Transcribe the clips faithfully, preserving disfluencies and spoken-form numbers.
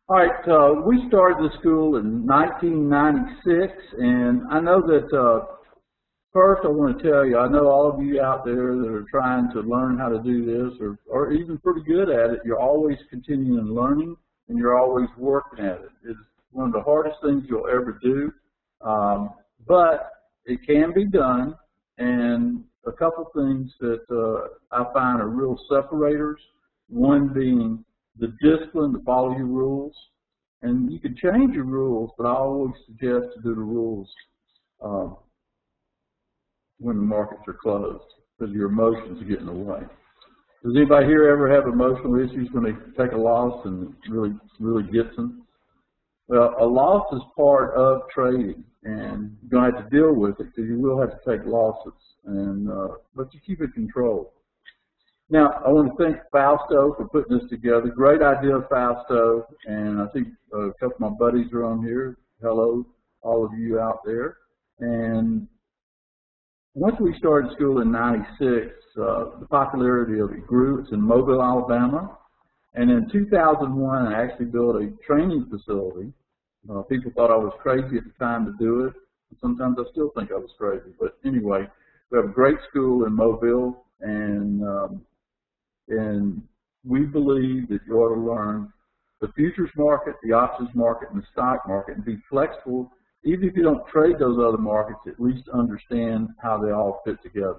All right, uh, we started the school in nineteen ninety-six, and I know that uh, first I want to tell you, I know all of you out there that are trying to learn how to do this, or, or even pretty good at it, you're always continuing learning, and you're always working at it. It's one of the hardest things you'll ever do, um, but it can be done, and a couple things that uh, I find are real separators, one being the discipline to follow your rules. And you can change your rules, but I always suggest to do the rules um, when the markets are closed, because your emotions are getting in the way. Does anybody here ever have emotional issues when they take a loss and it really, really gets them? Well, a loss is part of trading, and you're going to have to deal with it, because you will have to take losses, and uh, but you keep it controlled. Now, I want to thank Fausto for putting this together. Great idea, Fausto, and I think a couple of my buddies are on here. Hello, all of you out there. And once we started school in ninety-six, uh, the popularity of it grew. It's in Mobile, Alabama. And in two thousand one, I actually built a training facility. Uh, people thought I was crazy at the time to do it. Sometimes I still think I was crazy. But anyway, we have a great school in Mobile, and um, And we believe that you ought to learn the futures market, the options market, and the stock market, and be flexible. Even if you don't trade those other markets, at least understand how they all fit together.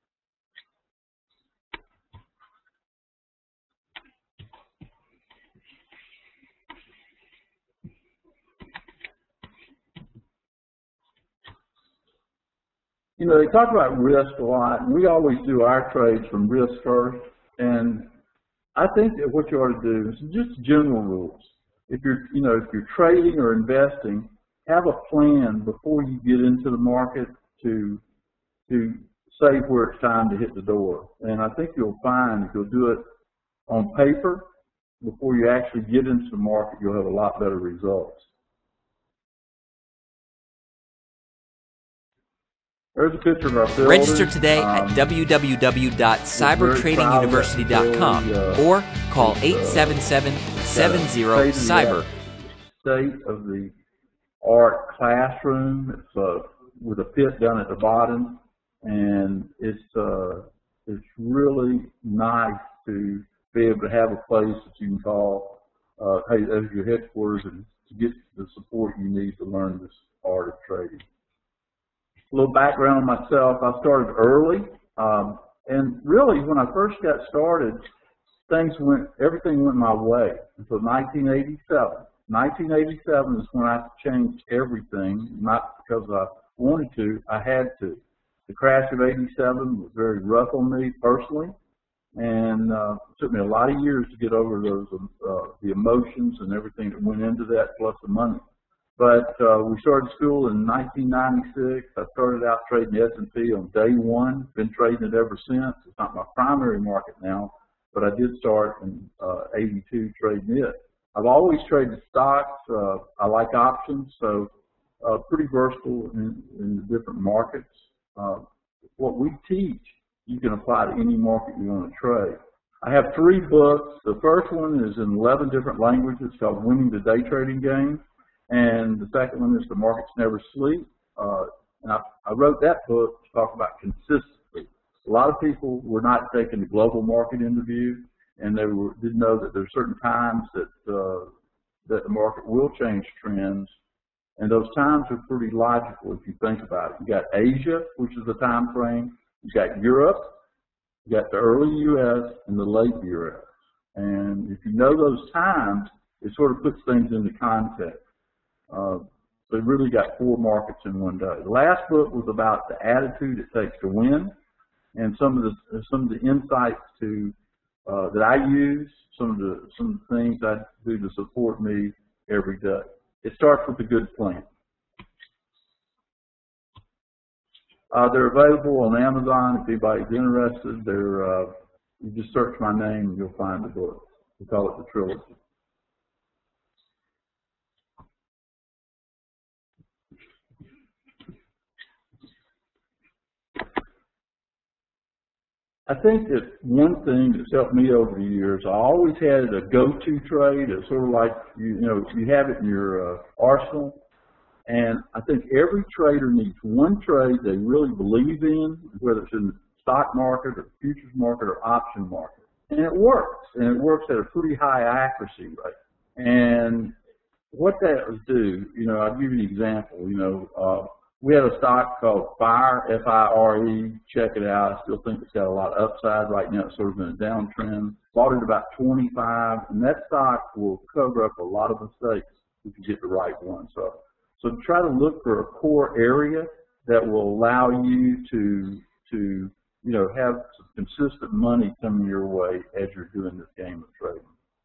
You know, they talk about risk a lot, and we always do our trades from risk first. And I think that what you ought to do is just general rules. If you're, you know, if you're trading or investing, have a plan before you get into the market to to say where it's time to hit the door. And I think you'll find if you'll do it on paper before you actually get into the market, you'll have a lot better results. There's a picture of our building. Register today um, at w w w dot cyber trading university dot com uh, or call eight seven seven, seven zero, cyber. State of the art classroom. It's uh, with a pit down at the bottom, and it's uh, it's really nice to be able to have a place that you can call, uh, hey, as your headquarters, and to get the support you need to learn this art of trading. A little background on myself. I started early, um, and really when I first got started, things went, everything went my way until nineteen eighty-seven. nineteen eighty-seven is when I changed everything, not because I wanted to, I had to. The crash of eighty-seven was very rough on me personally, and uh, it took me a lot of years to get over those, uh, the emotions and everything that went into that, plus the money. But uh, we started school in nineteen ninety-six. I started out trading the S and P on day one. Been trading it ever since. It's not my primary market now, but I did start in uh, eighty-two trading it. I've always traded stocks. Uh, I like options, so uh, pretty versatile in, in the different markets. Uh, what we teach, you can apply to any market you want to trade. I have three books. The first one is in eleven different languages, called Winning the Day Trading Game. And the second one is The Markets Never Sleep. Uh, and I, I wrote that book to talk about consistency. A lot of people were not taking the global market interview, and they were, didn't know that there are certain times that, uh, that the market will change trends. And those times are pretty logical if you think about it. You got Asia, which is the time frame. You got Europe. You got the early U S and the late U S. And if you know those times, it sort of puts things into context. Uh, so we really got four markets in one day. The last book was about the attitude it takes to win, and some of the some of the insights to uh, that I use, some of the some of the things I do to support me every day. It starts with a good plan. Uh, they're available on Amazon if anybody's interested. They're uh, you just search my name and you'll find the book. We call it the trilogy. I think that one thing that's helped me over the years, I always had a go-to trade. It's sort of like, you, you know, you have it in your uh, arsenal. And I think every trader needs one trade they really believe in, whether it's in the stock market or futures market or option market. And it works. And it works at a pretty high accuracy rate. And what that would do, you know, I'll give you an example. You know, uh, we had a stock called FIRE, F I R E. Check it out. I still think it's got a lot of upside right now. It's sort of in a downtrend. Bought it about twenty-five, and that stock will cover up a lot of mistakes if you get the right one. So, so try to look for a core area that will allow you to, to, you know, have some consistent money coming your way as you're doing this game of trading.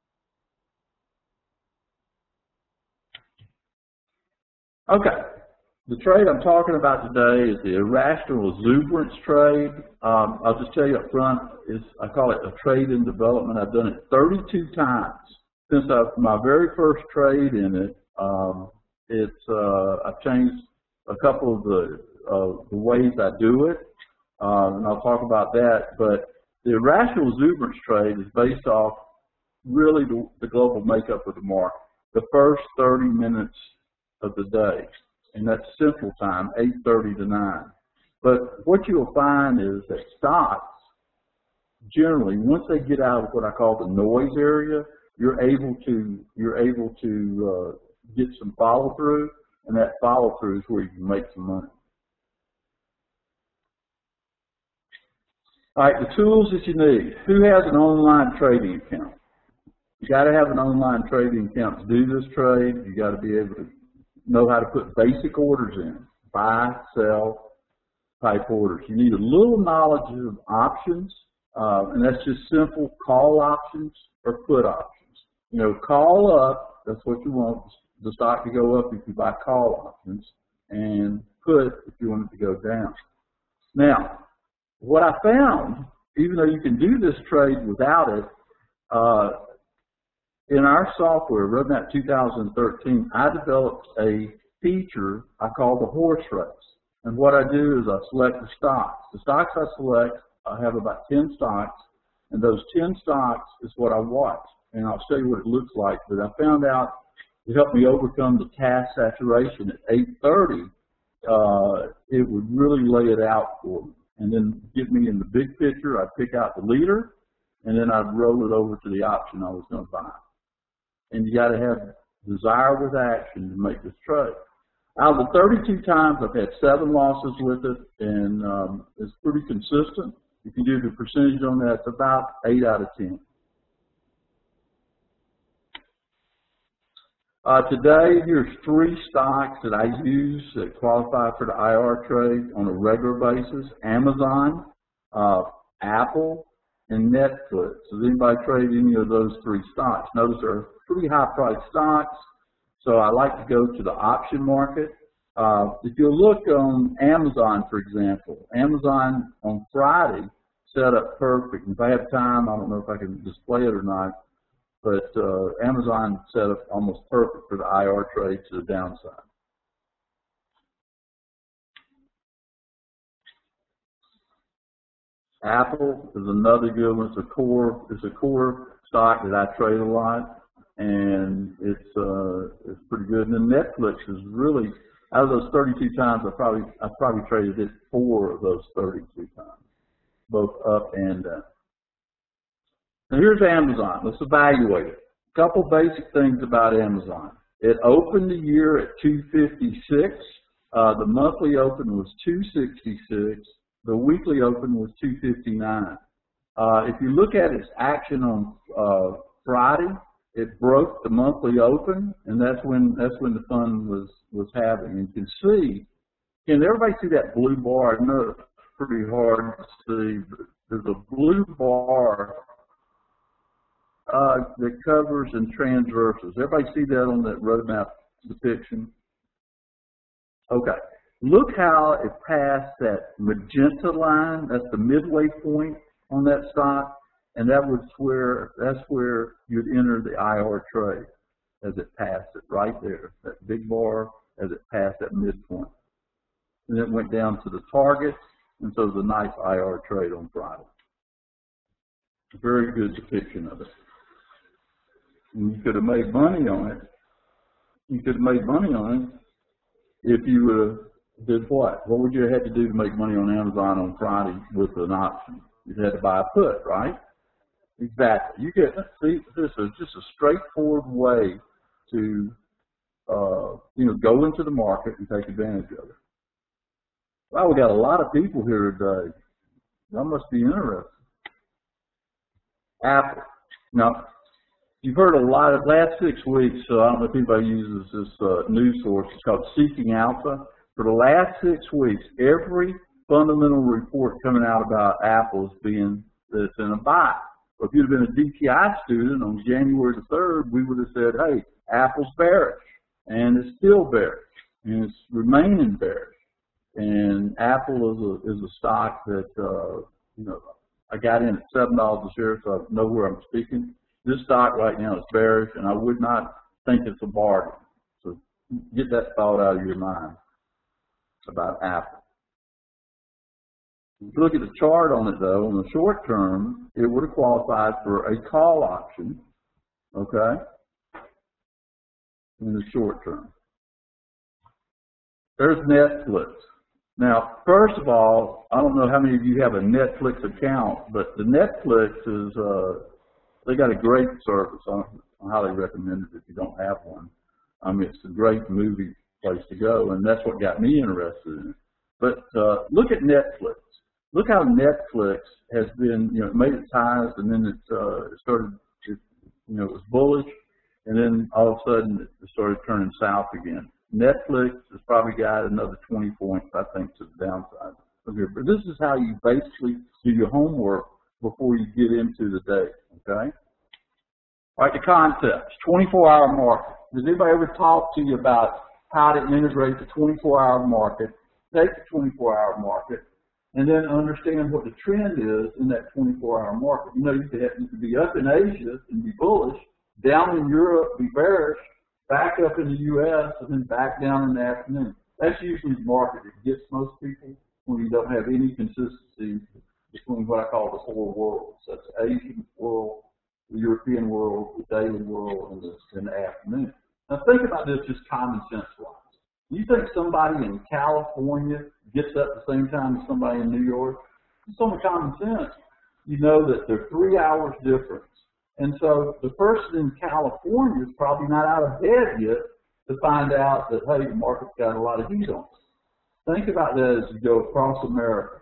Okay. The trade I'm talking about today is the irrational exuberance trade. Um, I'll just tell you up front, is I call it a trade in development. I've done it thirty-two times since I've, my very first trade in it. Um, it's uh, I've changed a couple of the uh, the ways I do it, um, and I'll talk about that. But the irrational exuberance trade is based off really the, the global makeup of the market, the first thirty minutes of the day. And that's Central Time, eight thirty to nine. But what you'll find is that stocks, generally, once they get out of what I call the noise area, you're able to you're able to uh, get some follow through, and that follow through is where you can make some money. All right, the tools that you need. Who has an online trading account? You got to have an online trading account to do this trade. You got to be able to know how to put basic orders in, buy, sell type orders. You need a little knowledge of options, uh, and that's just simple call options or put options. You know, call up, that's what you want the stock to go up if you buy call options, and put if you want it to go down. Now, what I found, even though you can do this trade without it, uh, in our software, Roadmap two thousand thirteen, I developed a feature I call the horse race. And what I do is I select the stocks. The stocks I select, I have about ten stocks, and those ten stocks is what I watch. And I'll show you what it looks like. But I found out it helped me overcome the task saturation at eight thirty. Uh, it would really lay it out for me. And then get me in the big picture. I'd pick out the leader, and then I'd roll it over to the option I was going to buy. And you got to have desire with action to make this trade. Out of the thirty-two times, I've had seven losses with it, and um, it's pretty consistent. If you do the percentage on that, it's about eight out of ten. Uh, today, here's three stocks that I use that qualify for the I R trade on a regular basis: Amazon, uh, Apple, and Netflix. Does anybody trade any of those three stocks? Notice they're pretty high priced stocks, so I like to go to the option market. Uh, if you look on Amazon, for example, Amazon on Friday set up perfect. If I have time, I don't know if I can display it or not, but uh, Amazon set up almost perfect for the I R trade to the downside. Apple is another good one. It's a core, it's a core stock that I trade a lot, and it's uh, it's pretty good. And then Netflix is really, out of those thirty-two times, I probably I probably traded it four of those thirty-two times, both up and down. Now here's Amazon. Let's evaluate it. A couple basic things about Amazon. It opened the year at two fifty-six. Uh, the monthly open was two sixty-six. The weekly open was two fifty-nine. Uh, if you look at its action on uh, Friday, it broke the monthly open, and that's when that's when the fun was was happening. You can see, can everybody see that blue bar? I know it's pretty hard to see, but there's a blue bar uh, that covers and transverses. Everybody see that on that roadmap depiction? Okay. Look how it passed that magenta line. That's the midway point on that stock, and that was where that's where you'd enter the I R trade as it passed it right there. That big bar as it passed that midpoint, and it went down to the target, and so it was a nice I R trade on Friday. a very good depiction of it. And you could have made money on it. You could have made money on it if you would have did what? What would you have had to do to make money on Amazon on Friday with an option? You had to buy a put, right? Exactly. You get see, this is just a straightforward way to uh, you know go into the market and take advantage of it. Well, we got a lot of people here today. That must be interesting. Apple. Now, you've heard a lot of last six weeks. So I don't know if anybody uses this uh, news source. It's called Seeking Alpha. For the last six weeks, every fundamental report coming out about Apple is being that it's in a buy. If you'd have been a D T I student on January the third, we would have said, hey, Apple's bearish, and it's still bearish, and it's remaining bearish. And Apple is a, is a stock that, uh, you know, I got in at seven dollars a share, so I know where I'm speaking. This stock right now is bearish, and I would not think it's a bargain. So get that thought out of your mind about Apple. If you look at the chart on it, though, in the short term, it would have qualified for a call option, okay, in the short term. There's Netflix. Now, first of all, I don't know how many of you have a Netflix account, but the Netflix is, uh, they got a great service. I highly recommend it if you don't have one. I mean, it's a great movie place to go, and that's what got me interested in it. But uh, look at Netflix. Look how Netflix has been, you know, it made its highs, and then it, uh, it started, it, you know, it was bullish, and then all of a sudden it started turning south again. Netflix has probably got another twenty points, I think, to the downside. Okay, but this is how you basically do your homework before you get into the day, okay? All right, the concepts, twenty-four hour market. Does anybody ever talk to you about how to integrate the twenty-four hour market, take the twenty-four hour market, and then understand what the trend is in that twenty-four hour market? You know, you could, have, you could be up in Asia and be bullish, down in Europe, be bearish, back up in the U S, and then back down in the afternoon. That's usually the market that gets most people when you don't have any consistency between what I call the four worlds. That's the Asian world, the European world, the daily world, and the, and the afternoon. Now think about this just common sense wise. You think somebody in California gets up at the same time as somebody in New York? It's only common sense. You know that they're three hours difference. And so the person in California is probably not out of bed yet to find out that, hey, the market's got a lot of heat on it. Think about that as you go across America.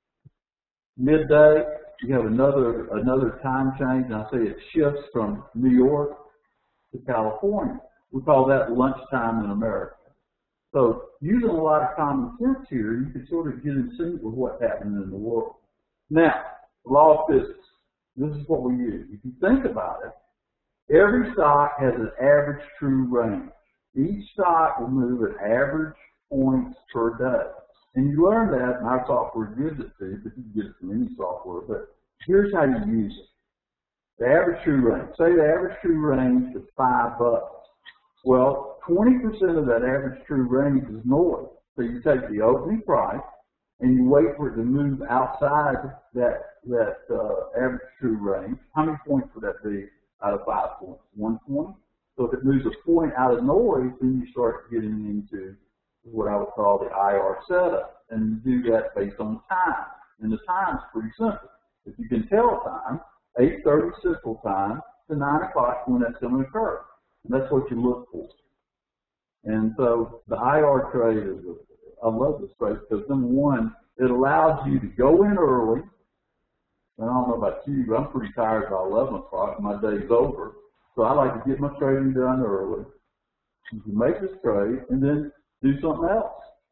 Midday, you have another another time change, and I say it shifts from New York to California. We call that lunchtime in America. So using a lot of common sense here, you can sort of get in sync with what's happening in the world. Now, law of physics. This is what we use. If you think about it, every stock has an average true range. Each stock will move at average points per day. And you learn that, and our software gives it to you, but you can get it from any software. But here's how you use it. The average true range. Say the average true range is five bucks. Well, twenty percent of that average true range is noise. So you take the opening price, and you wait for it to move outside that that uh, average true range. How many points would that be out of five points? One point. So if it moves a point out of noise, then you start getting into what I would call the I R setup, and you do that based on time. And the time's pretty simple. If you can tell time, eight thirty Central Time to nine o'clock when that's going to occur. And that's what you look for. And so the I R trade is, I love this trade because number one, it allows you to go in early. And I don't know about you, but I'm pretty tired by eleven o'clock. My day's over. So I like to get my trading done early. You can make this trade and then do something else.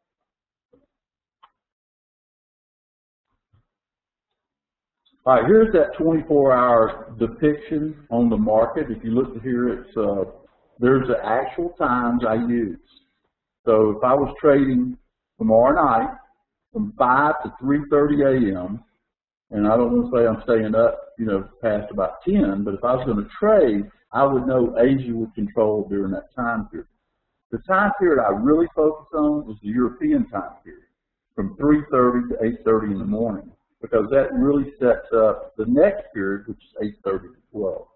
All right, here's that twenty-four hour depiction on the market. If you look here, it's uh, there's the actual times I use. So if I was trading tomorrow night from five to three thirty A M, and I don't want to say I'm staying up, you know, past about ten, but if I was going to trade, I would know Asia would control during that time period. The time period I really focus on is the European time period, from three thirty to eight thirty in the morning. because that really sets up the next period, which is eight thirty to twelve.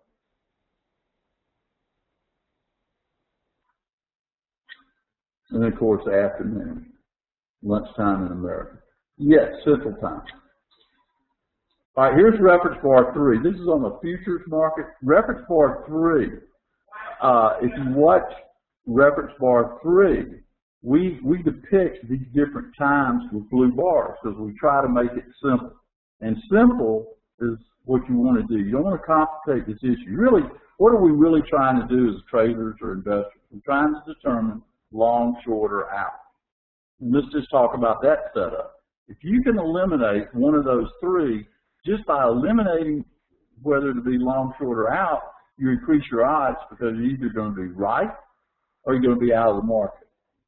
And then, of course, the afternoon, lunchtime in America. Yes, Central Time. All right, here's reference bar three. This is on the futures market. Reference bar three. Uh, if you watch reference bar three, we we depict these different times with blue bars because we try to make it simple. And simple is what you want to do. You don't want to complicate this issue. Really, what are we really trying to do as traders or investors? We're trying to determine long, short, or out. And let's just talk about that setup. If you can eliminate one of those three, just by eliminating whether to be long, short, or out, you increase your odds because you're either going to be right or you're going to be out of the market.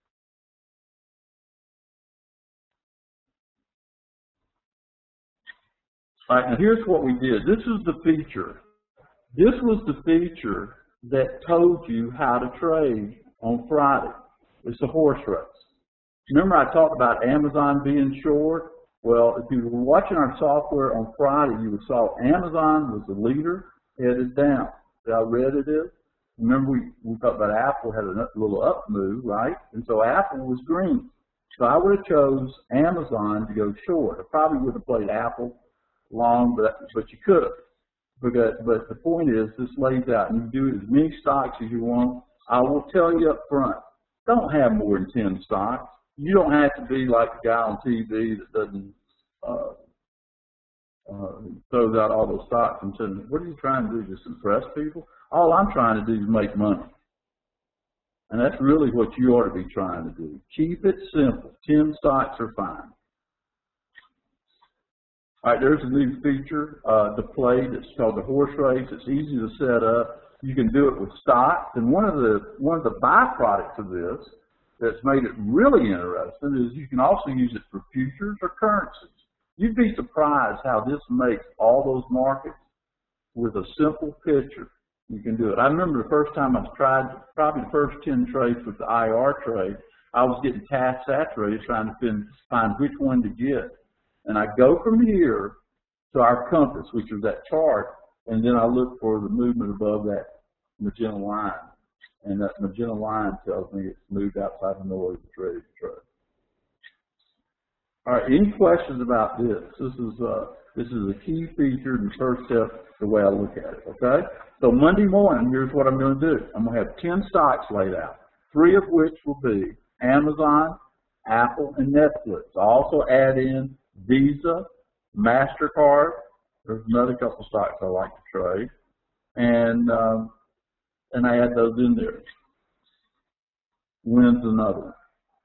All right, now here's what we did. This is the feature. This was the feature that told you how to trade on Friday. It's a horse race. Remember I talked about Amazon being short? Well, if you were watching our software on Friday, you would saw Amazon was the leader, headed down. See how red it is? Remember we, we talked about Apple had a little up move, right? And so Apple was green. So I would have chose Amazon to go short. I probably would have played Apple long, but but you could have. Because, but the point is, this lays out, and you do as many stocks as you want. I will tell you up front, don't have more than ten stocks. You don't have to be like the guy on T V that doesn't uh, uh, throws out all those stocks and says, "What are you trying to do? Just impress people?" All I'm trying to do is make money, and that's really what you ought to be trying to do. Keep it simple. Ten stocks are fine. All right, there's a new feature uh, to play that's called the horse race. It's easy to set up. You can do it with stocks, and one of the one of the byproducts of this that's made it really interesting is you can also use it for futures or currencies. You'd be surprised how this makes all those markets with a simple picture. You can do it. I remember the first time I tried, probably the first ten trades with the I R trade, I was getting task saturated trying to find, find which one to get. And I go from here to our compass, which is that chart, and then I look for the movement above that magenta line. And that magenta line tells me it's moved outside the noise, it's ready to trade. All right, any questions about this? This is uh, this is a key feature and the first step the way I look at it, okay? So Monday morning, here's what I'm going to do. I'm going to have ten stocks laid out, three of which will be Amazon, Apple, and Netflix. I also add in Visa, MasterCard. There's another couple stocks I like to trade, and um, and I add those in there. Wins another one.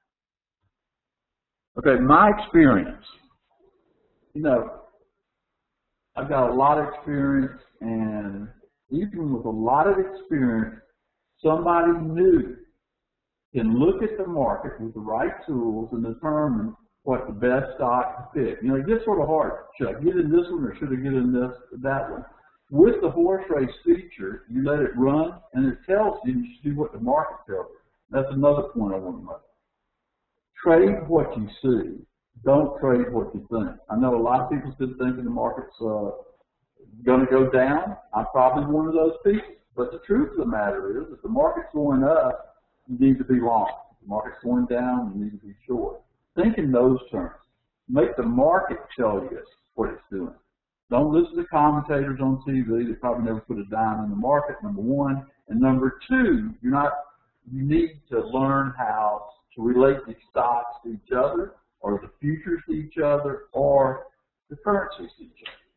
Okay, my experience. You know, I've got a lot of experience, and even with a lot of experience, somebody new can look at the market with the right tools and determine what the best stock to pick. You know, it gets sort of hard. Should I get in this one or should I get in this that one? With the horse race feature, you let it run and it tells you, you should do what the market tells you. That's another point I want to make. Trade what you see. Don't trade what you think. I know a lot of people still thinking the market's uh, going to go down. I'm probably one of those people. But the truth of the matter is, if the market's going up, you need to be long. If the market's going down, you need to be short. Think in those terms. Make the market tell you what it's doing. Don't listen to commentators on T V that probably never put a dime in the market, number one. And number two, you're not, you need to learn how to relate the stocks to each other, or the futures to each other, or the currencies to each other.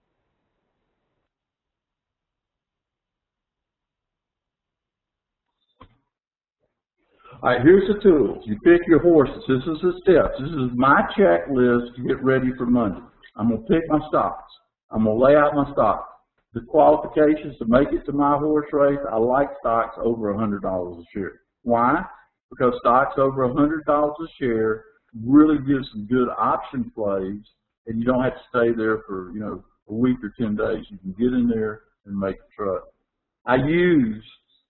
All right, here's the tools. You pick your horses. This is the steps. This is my checklist to get ready for Monday. I'm going to pick my stocks. I'm going to lay out my stocks. The qualifications to make it to my horse race, I like stocks over one hundred dollars a share. Why? Because stocks over one hundred dollars a share really gives some good option plays, and you don't have to stay there for, you know, a week or ten days. You can get in there and make a trade. I use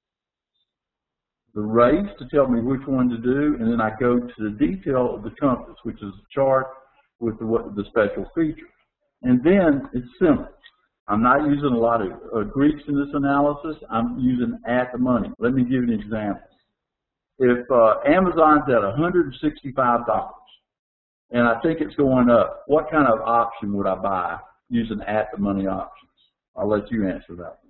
the race to tell me which one to do, and then I go to the detail of the compass, which is a chart with the, what, the special features. And then it's simple. I'm not using a lot of uh, Greeks in this analysis. I'm using at the money. Let me give you an example. If uh, Amazon's at one hundred sixty-five dollars and I think it's going up, what kind of option would I buy using at the money options? I'll let you answer that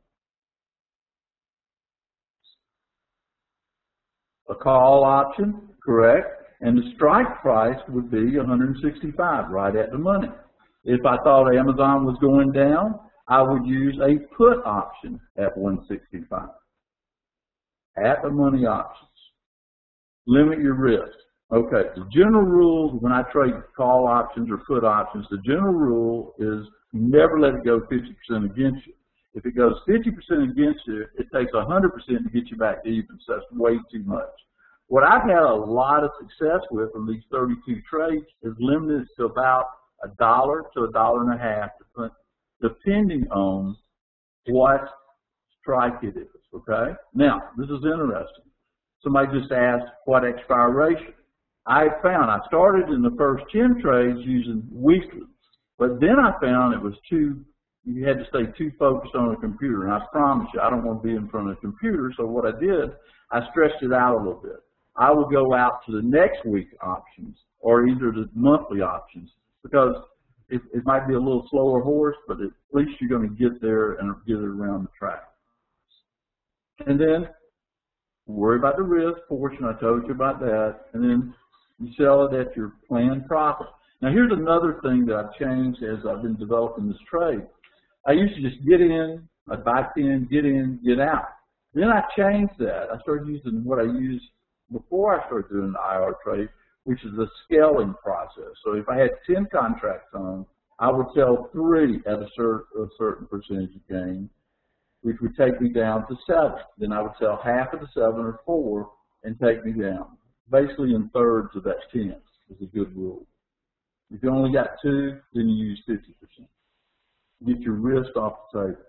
one. A call option, correct. And the strike price would be one hundred sixty-five, right at the money. If I thought Amazon was going down, I would use a put option at one sixty-five. At the money options. Limit your risk. Okay, the general rule when I trade call options or put options, the general rule is never let it go fifty percent against you. If it goes fifty percent against you, it takes one hundred percent to get you back to even, so that's way too much. What I've had a lot of success with on these thirty-two trades is limited to about a dollar to a dollar and a half, depending on what strike it is, okay? Now, this is interesting. Somebody just asked what expiration. I found, I started in the first ten trades using weekly, but then I found it was too, you had to stay too focused on a computer, and I promise you, I don't want to be in front of a computer, so what I did, I stretched it out a little bit. I would go out to the next week options, or either the monthly options, because it, it might be a little slower horse, but at least you're going to get there and get it around the track. And then, worry about the risk portion, I told you about that, and then you sell it at your planned profit. Now here's another thing that I've changed as I've been developing this trade. I used to just get in, I'd buy in, get in, get out. Then I changed that. I started using what I used before I started doing the I R trade, which is the scaling process. So if I had ten contracts on, I would sell three at a, cer a certain percentage of gain, which would take me down to seven. Then I would sell half of the seven or four and take me down. Basically in thirds of that ten is a good rule. If you only got two, then you use fifty percent. Get your risk off the table.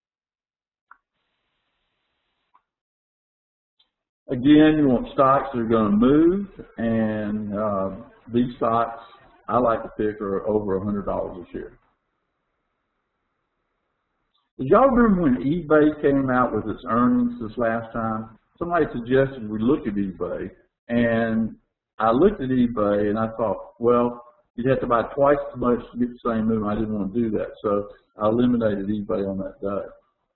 Again, you want stocks that are going to move, and uh, these stocks I like to pick are over one hundred dollars a share. Did y'all remember when eBay came out with its earnings this last time? Somebody suggested we look at eBay, and I looked at eBay and I thought, well, you'd have to buy twice as much to get the same move. I didn't want to do that, so I eliminated eBay on that day.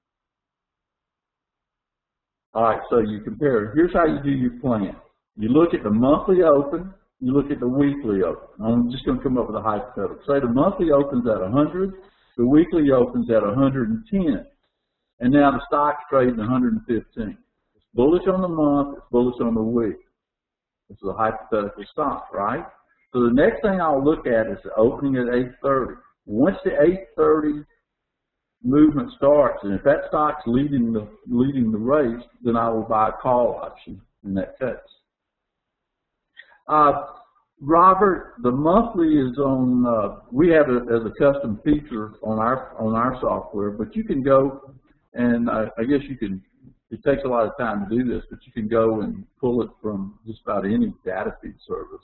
All right, so you compare. Here's how you do your plan. You look at the monthly open, you look at the weekly open. I'm just going to come up with a hypothetical. Say the monthly opens at one hundred, the weekly opens at one hundred ten, and now the stock's trading one hundred fifteen. It's bullish on the month, it's bullish on the week. This is a hypothetical stock, right? So the next thing I'll look at is the opening at eight thirty. Once the eight thirty movement starts, and if that stock's leading the leading the race, then I will buy a call option in that case. Uh, Robert, the monthly is on. Uh, we have it as a custom feature on our on our software, but you can go and uh, I guess you can. It takes a lot of time to do this, but you can go and pull it from just about any data feed service.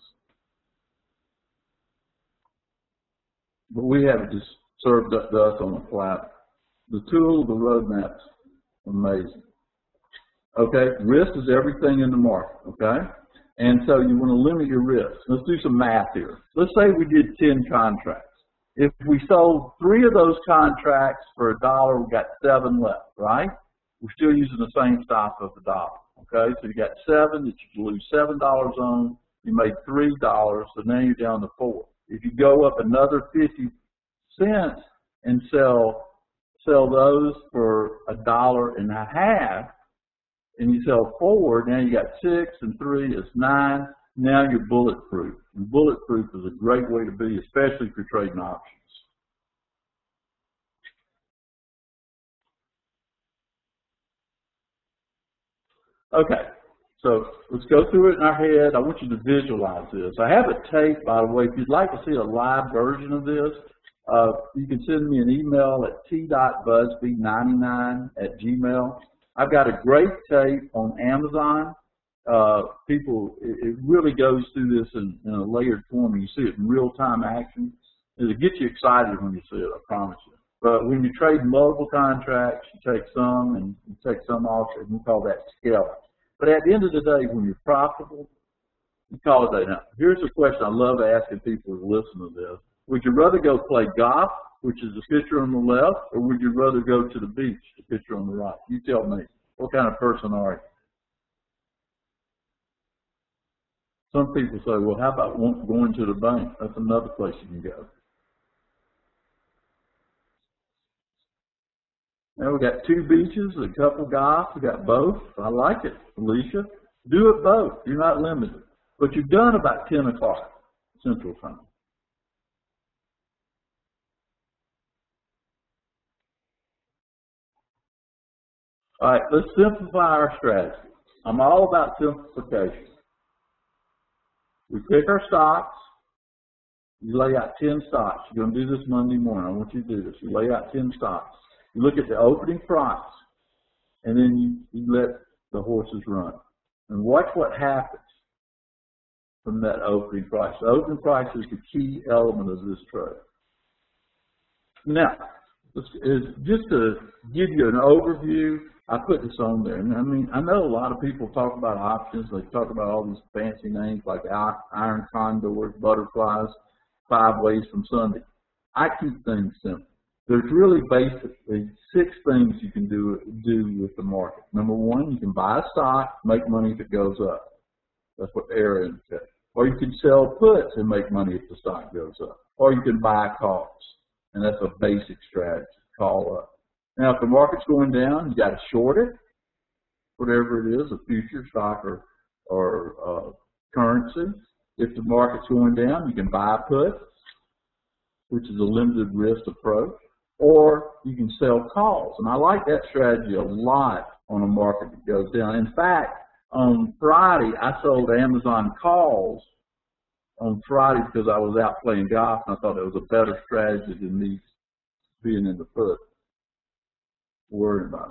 But we have it just served up to us on the flat. The tool, the roadmap's amazing. Okay, risk is everything in the market, okay? And so you want to limit your risk. Let's do some math here. Let's say we did ten contracts. If we sold three of those contracts for a dollar, we got seven left, right? We're still using the same stop of the dollar, okay? So you got seven that you can lose seven dollars on. You made three dollars, so now you're down to four. If you go up another fifty cents and sell sell those for a dollar and a half, and you sell four, now you got six and three is nine. Now you're bulletproof. And bulletproof is a great way to be, especially if you're trading options. Okay, so let's go through it in our head. I want you to visualize this. I have a tape, by the way. If you'd like to see a live version of this, Uh, you can send me an email at t dot busby ninety-nine at gmail. I've got a great tape on Amazon. Uh, people, it, it really goes through this in, in a layered form. You see it in real-time action. It'll get you excited when you see it, I promise you. But when you trade multiple contracts, you take some and you take some off, and we call that scaling. But at the end of the day, when you're profitable, you call it that. Now, here's a question I love asking people who listen to this. Would you rather go play golf, which is the picture on the left, or would you rather go to the beach, the picture on the right? You tell me. What kind of person are you? Some people say, well, how about going to the bank? That's another place you can go. Now we got two beaches, a couple golf. We got both. I like it, Alicia. Do it both. You're not limited. But you're done about ten o'clock Central Time. All right, let's simplify our strategy. I'm all about simplification. We pick our stocks. You lay out ten stocks. You're going to do this Monday morning. I want you to do this. You lay out ten stocks. You look at the opening price, and then you, you let the horses run. And watch what happens from that opening price. The opening price is the key element of this trade. Now, is just to give you an overview, I put this on there. And I mean, I know a lot of people talk about options. They talk about all these fancy names like iron condors, butterflies, five ways from Sunday. I keep things simple. There's really basically six things you can do do with the market. Number one, you can buy a stock, make money if it goes up. That's what the area says. Or you can sell puts and make money if the stock goes up. Or you can buy calls, and that's a basic strategy, call up. Now, if the market's going down, you got to short it, whatever it is, a future stock or, or uh, currency. If the market's going down, you can buy puts, which is a limited risk approach. Or you can sell calls. And I like that strategy a lot on a market that goes down. In fact, on Friday, I sold Amazon calls on Friday because I was out playing golf, and I thought it was a better strategy than me being in the put, worrying about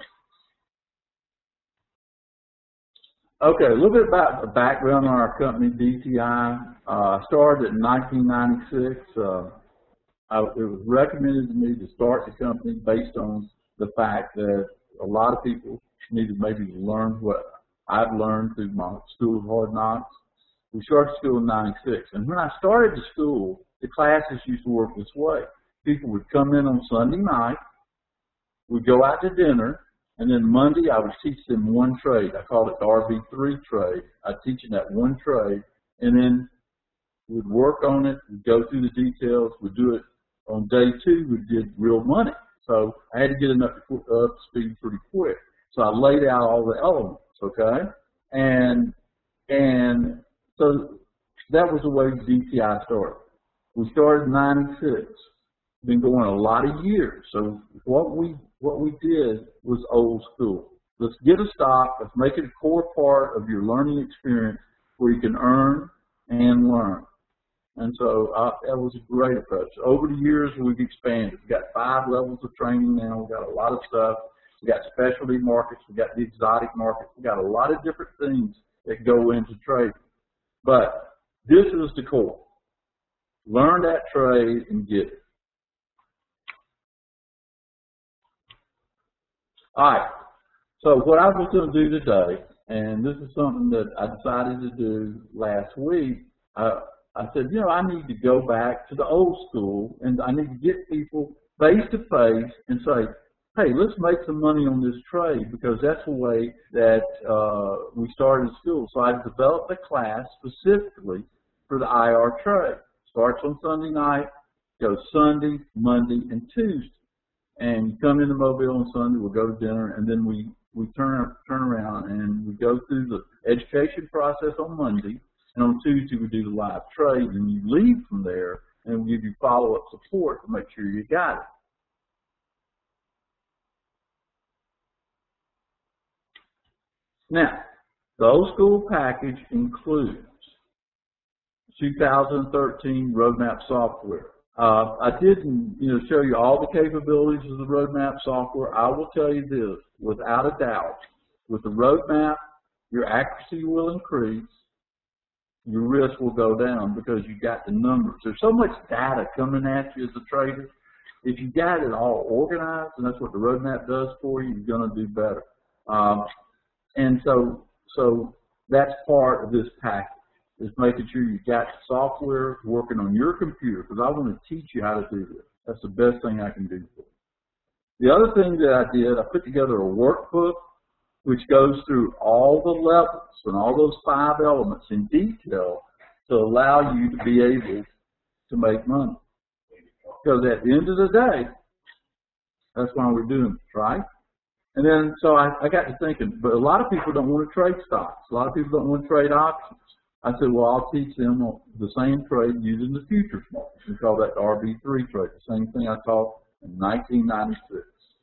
it. Okay, a little bit about the background on our company, D T I. Uh, I started in nineteen ninety-six. Uh, I, it was recommended to me to start the company based on the fact that a lot of people needed maybe to learn what I've learned through my School of Hard Knocks. We started school in ninety-six, and when I started the school, the classes used to work this way. People would come in on Sunday night, we'd go out to dinner, and then Monday I would teach them one trade. I called it the R B three trade. I'd teach them that one trade, and then we'd work on it, we'd go through the details, we'd do it. On day two, we did real money. So I had to get enough up to speed pretty quick. So I laid out all the elements, okay? And and so that was the way D T I started. We started in ninety-six. Been going a lot of years. So what we what we did was old school. Let's get a stock. Let's make it a core part of your learning experience where you can earn and learn. And so uh, that was a great approach. Over the years, we've expanded. We've got five levels of training now. We've got a lot of stuff. We've got specialty markets. We've got the exotic markets. We've got a lot of different things that go into trading. But this is the core. Learn that trade and get it. All right. So what I was going to do today, and this is something that I decided to do last week, uh, I said, you know, I need to go back to the old school, and I need to get people face to face and say, hey, let's make some money on this trade, because that's the way that uh, we started school. So I developed a class specifically for the I R trade. Starts on Sunday night, goes Sunday, Monday, and Tuesday. And you come into Mobile on Sunday, we'll go to dinner, and then we, we turn, turn around and we go through the education process on Monday. And on Tuesday, we do the live trade, and you leave from there, and we give you follow-up support to make sure you got it. Now, the old school package includes two thousand thirteen roadmap software. Uh, I didn't, you know, show you all the capabilities of the roadmap software. I will tell you this, without a doubt, with the roadmap, your accuracy will increase. your risk will go down because you got the numbers. There's so much data coming at you as a trader. If you got it all organized, and that's what the roadmap does for you, you're going to do better. Um, and so, so that's part of this package, is making sure you got the software working on your computer, because I want to teach you how to do this. That's the best thing I can do for you. The other thing that I did, I put together a workbook which goes through all the levels and all those five elements in detail to allow you to be able to make money. Because at the end of the day, that's why we're doing this, right? And then, so I, I got to thinking, but a lot of people don't want to trade stocks. A lot of people don't want to trade options. I said, well, I'll teach them the same trade using the futures market. We call that the R B three trade, the same thing I taught in nineteen ninety-six.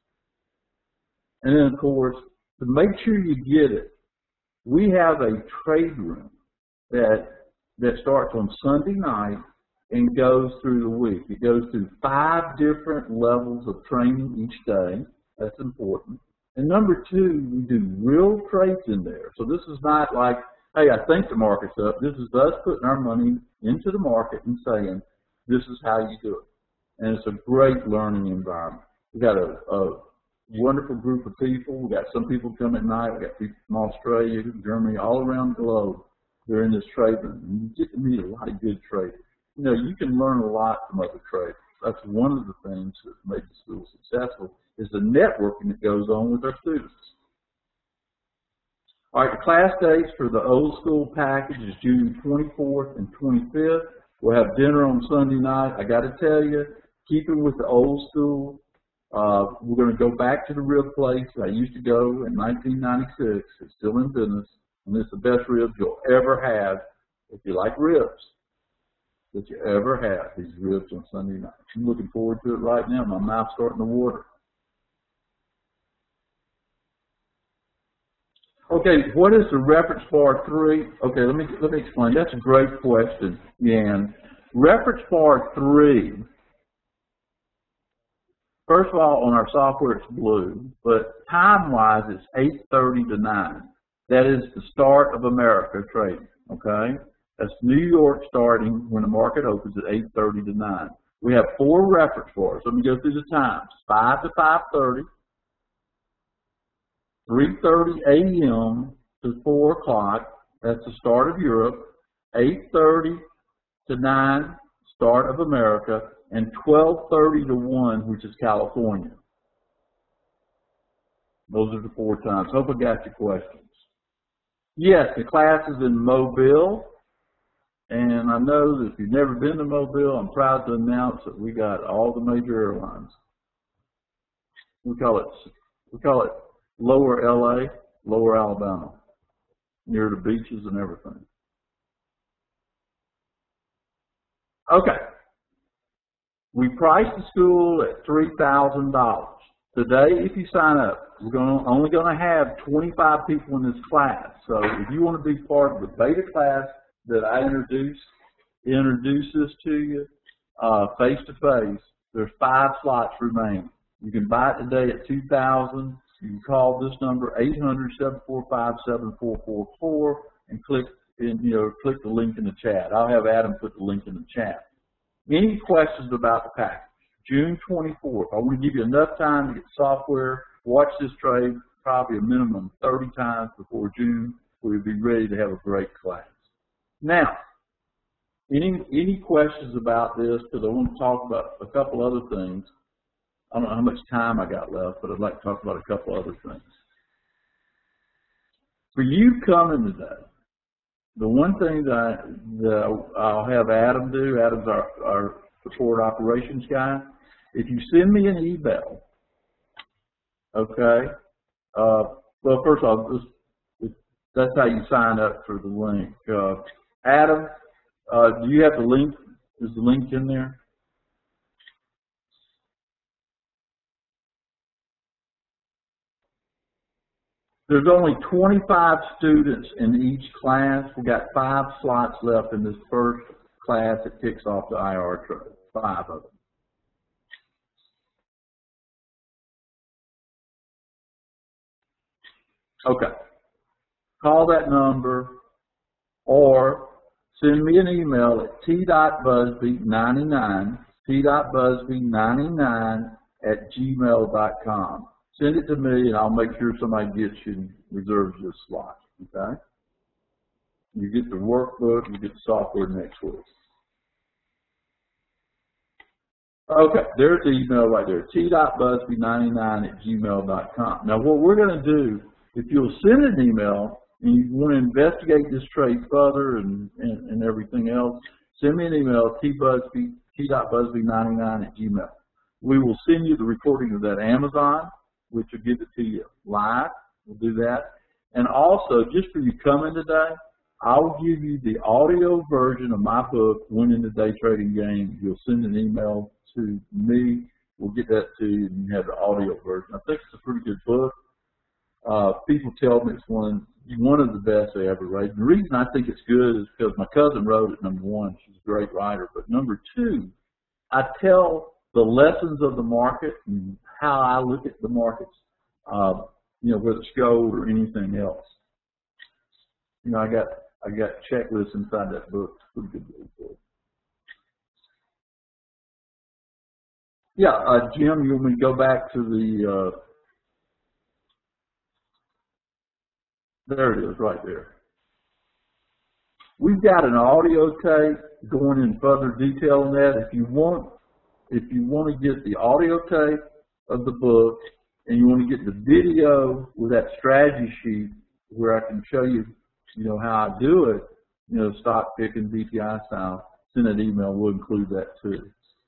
And then, of course, to make sure you get it, we have a trade room that that starts on Sunday night and goes through the week. It goes through five different levels of training each day. That's important. And number two, we do real trades in there. So this is not like, hey, I think the market's up. This is us putting our money into the market and saying, this is how you do it. And it's a great learning environment. We've got a, a wonderful group of people. We've got some people come at night. We've got people from Australia, Germany, all around the globe. They're in this trade room. And you get to meet a lot of good traders. You know, you can learn a lot from other traders. That's one of the things that made the school successful, is the networking that goes on with our students. All right, the class dates for the old school package is June twenty-fourth and twenty-fifth. We'll have dinner on Sunday night. I got to tell you, keeping with the old school, uh, we're going to go back to the rib place I used to go in nineteen ninety-six. It's still in business, and it's the best ribs you'll ever have if you like ribs that you ever have, these ribs on Sunday night. I'm looking forward to it right now. My mouth's starting to water. Okay, what is the reference bar three? Okay, let me let me explain. That's a great question, Yan. Reference bar three, first of all, on our software it's blue, but time-wise it's eight thirty to nine. That is the start of America trading, okay? That's New York starting when the market opens at eight thirty to nine. We have four reference bars. Let me go through the times. five to five thirty. three thirty a m to four o'clock, that's the start of Europe. eight thirty to nine, start of America. And twelve thirty to one, which is California. Those are the four times. Hope I got your questions. Yes, the class is in Mobile. And I know that if you've never been to Mobile, I'm proud to announce that we got all the major airlines. We call it, we call it Lower L A, Lower Alabama, near the beaches and everything. Okay. We priced the school at three thousand dollars. Today, if you sign up, we're gonna, only going to have twenty-five people in this class. So if you want to be part of the beta class that I introduce, introduce this to you uh, face to face, there's five slots remaining. You can buy it today at two thousand dollars. You can call this number eight hundred, seven four five, seven four four four and click in, you know, click the link in the chat. I'll have Adam put the link in the chat. Any questions about the package? June twenty-fourth. I want to give you enough time to get software, watch this trade probably a minimum thirty times before June. We'll be ready to have a great class. Now, any any questions about this? Because I want to talk about a couple other things. I don't know how much time I got left, but I'd like to talk about a couple other things. For you coming today, the one thing that, I, that I'll have Adam do, Adam's our, our support operations guy, if you send me an email, okay, uh, well, first of all, this, that's how you sign up for the link. Uh, Adam, uh, do you have the link? Is the link in there? There's only twenty-five students in each class. We got five slots left in this first class that kicks off the I R trade. Five of them. Okay. Call that number or send me an email at t dot busby ninety-nine, t dot busby ninety-nine at gmail dot com. Send it to me, and I'll make sure somebody gets you and reserves your slot. Okay? You get the workbook, you get the software next week. Okay, there's the email right there, t dot busby ninety-nine at gmail dot com. Now, what we're going to do, if you'll send an email and you want to investigate this trade further and, and, and everything else, send me an email, t dot busby ninety-nine at gmail. We will send you the recording of that Amazon, which will give it to you live. We'll do that. And also, just for you coming today, I'll give you the audio version of my book, Winning the Day Trading Game. You'll send an email to me. We'll get that to you, and you have the audio version. I think it's a pretty good book. Uh, people tell me it's one, one of the best they ever read. And the reason I think it's good is because my cousin wrote it, number one. She's a great writer. But number two, I tell the lessons of the market and how I look at the markets, uh, you know, whether it's gold or anything else. You know, I got I got checklists inside that book. It's a pretty good book. Yeah, uh, Jim, you want me to go back to the, uh, there it is, right there. We've got an audio tape going in further detail on that. If you want, if you want to get the audio tape of the book and you want to get the video with that strategy sheet where I can show you, you know, how I do it, you know, stock picking, D T I style, send an email. We'll include that too.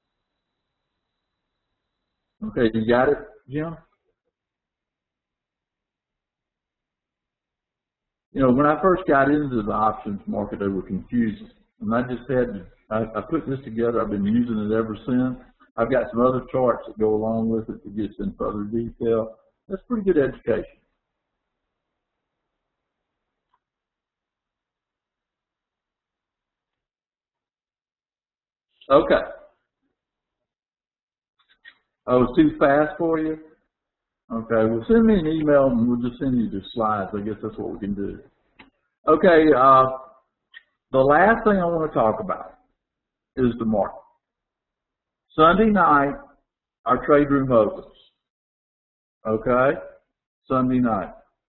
Okay, you got it, Jim? You know, when I first got into the options market, they were confusing. And I just had to, I, I put this together. I've been using it ever since. I've got some other charts that go along with it that gets in further detail. That's pretty good education. Okay. Oh, it's too fast for you? Okay, well, send me an email and we'll just send you the slides. I guess that's what we can do. Okay, uh, the last thing I want to talk about is the market. Sunday night, our trade room opens. Okay, Sunday night.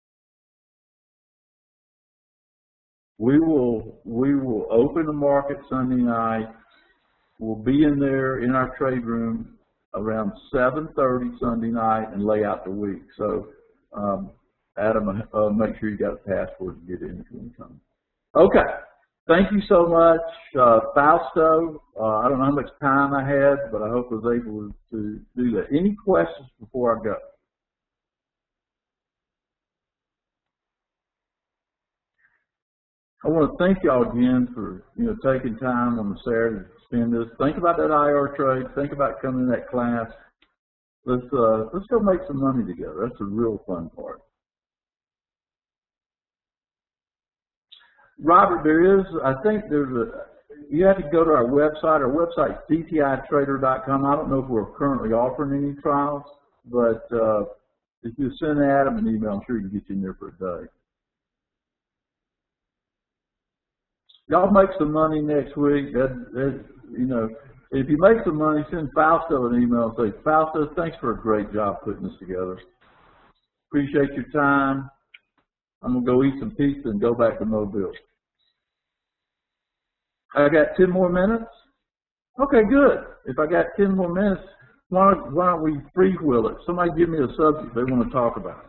We will, we will open the market Sunday night. We'll be in there in our trade room around seven thirty Sunday night and lay out the week. So, um, Adam, uh, make sure you got a password to get in if you want to come. Okay. Thank you so much, uh, Fausto. Uh, I don't know how much time I had, but I hope I was able to do that. Any questions before I go? I want to thank y'all again for, you know, taking time on the Saturday to spend this. Think about that I R trade. Think about coming to that class. Let's uh, let's go make some money together. That's a real fun part. Robert, there is, I think there's a, you have to go to our website. Our website is D T I trader dot com. I don't know if we're currently offering any trials, but uh, if you send Adam an email, I'm sure he can get you in there for a day. Y'all make some money next week. That, that, you know, if you make some money, send Fausto an email and say, Fausto, thanks for a great job putting this together. Appreciate your time. I'm going to go eat some pizza and go back to Mobile. I got ten more minutes? Okay, good. If I got ten more minutes, why don't, why don't we free-wheel it? Somebody give me a subject they want to talk about.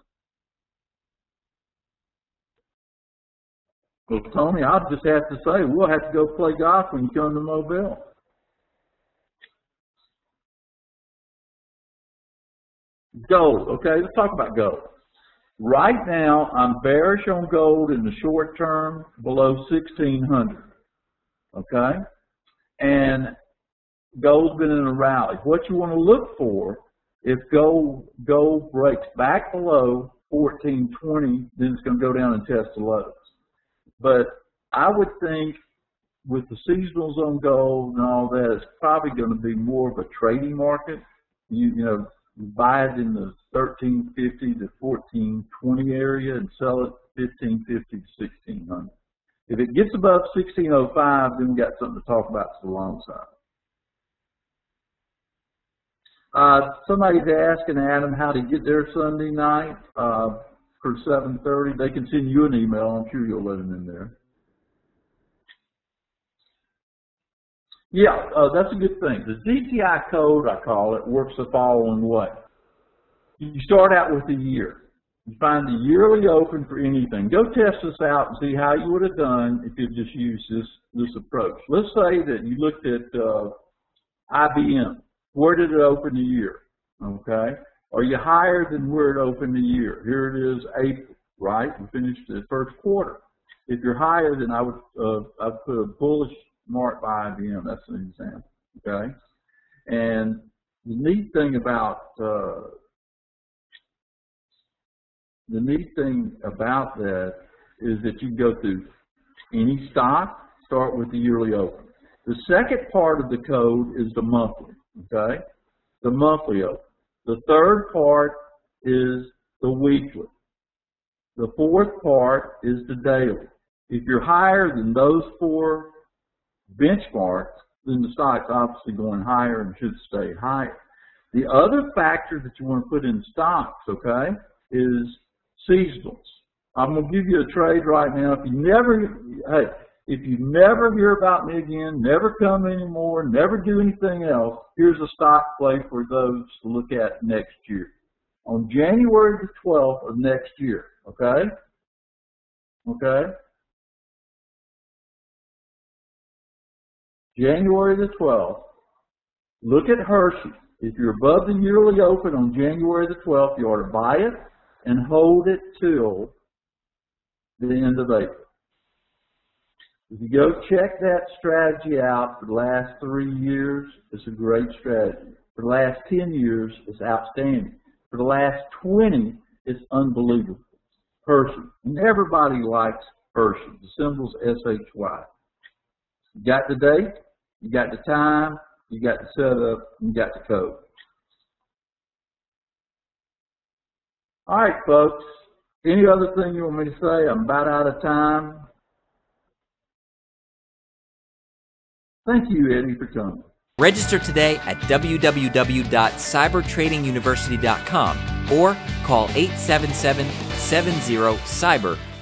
Well, Tony, I'll just have to say, we'll have to go play golf when you come to Mobile. Gold, okay, let's talk about gold. Right now, I'm bearish on gold in the short term below sixteen hundred, okay? And gold's been in a rally. What you want to look for, if gold, gold breaks back below fourteen twenty, then it's going to go down and test the lows. But I would think with the seasonals on gold and all that, it's probably going to be more of a trading market. You, you know, buy it in the thirteen fifty to fourteen twenty area and sell it fifteen fifty to sixteen hundred. If it gets above sixteen oh five, then we got something to talk about to the long side. Uh, somebody's asking Adam how to get there Sunday night uh, for seven thirty. They can send you an email. I'm sure you'll let them in there. Yeah, uh, that's a good thing. The D T I code, I call it, works the following way. You start out with the year. You find the yearly open for anything. Go test this out and see how you would have done if you just used this, this approach. Let's say that you looked at uh, I B M. Where did it open the year? Okay. Are you higher than where it opened the year? Here it is, April, right? We finished the first quarter. If you're higher, then I would uh, I'd put a bullish mark by I B M. That's an example. Okay. And the neat thing about uh, the neat thing about that is that you go through any stock, start with the yearly open. The second part of the code is the monthly. Okay, the monthly open. The third part is the weekly. The fourth part is the daily. If you're higher than those four benchmarks, then the stock's obviously going higher and should stay higher. The other factor that you want to put in stocks, okay, is seasonals. I'm going to give you a trade right now. If you never, hey, if you never hear about me again, never come anymore, never do anything else, here's a stock play for those to look at next year. On January the twelfth of next year, okay? Okay? January the twelfth, look at Hershey. If you're above the yearly open on January the twelfth, you ought to buy it and hold it till the end of April. If you go check that strategy out for the last three years, it's a great strategy. For the last ten years, it's outstanding. For the last twenty, it's unbelievable. Hershey. And everybody likes Hershey. The symbol's S H Y. You got the date, you got the time, you got the setup, you got the code. All right, folks. Any other thing you want me to say? I'm about out of time. Thank you, Eddie, for coming. Register today at w w w dot cyber trading university dot com or call eight seven seven, seven zero, cyber